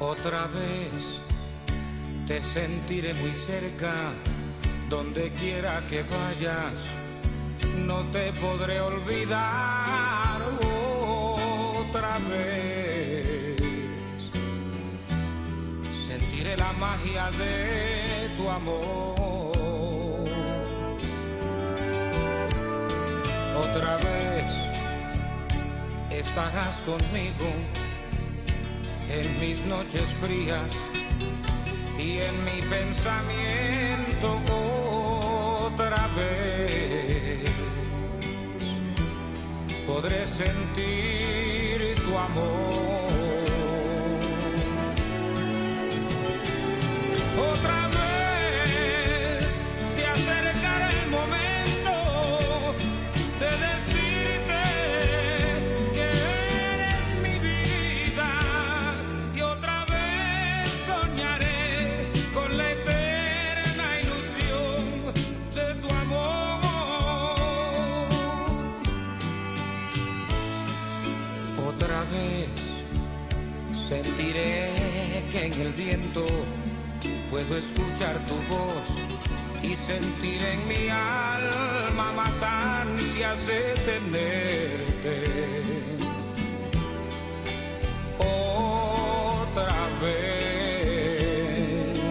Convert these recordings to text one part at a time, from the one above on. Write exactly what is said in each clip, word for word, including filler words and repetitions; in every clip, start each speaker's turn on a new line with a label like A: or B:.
A: Otra vez te sentiré muy cerca, donde quiera que vayas, no te podré olvidar otra vez. Sentiré la magia de tu amor. Otra vez estarás conmigo en mis noches frías y en mi pensamiento otra vez. Podré sentir tu amor. Otra vez se acercará el momento de decirte que eres mi vida, y otra vez soñaré con la eterna ilusión de tu amor. Otra vez sentiré que en el viento puedo escuchar tu voz y sentir en mi alma más ansias de tenerte. Otra vez,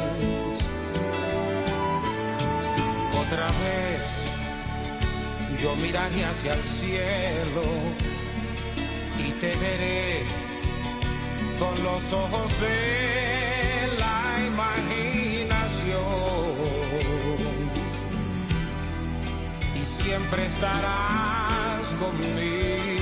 A: otra vez, yo miraré hacia el cielo y te veré con los ojos de la imaginación, y siempre estarás conmigo.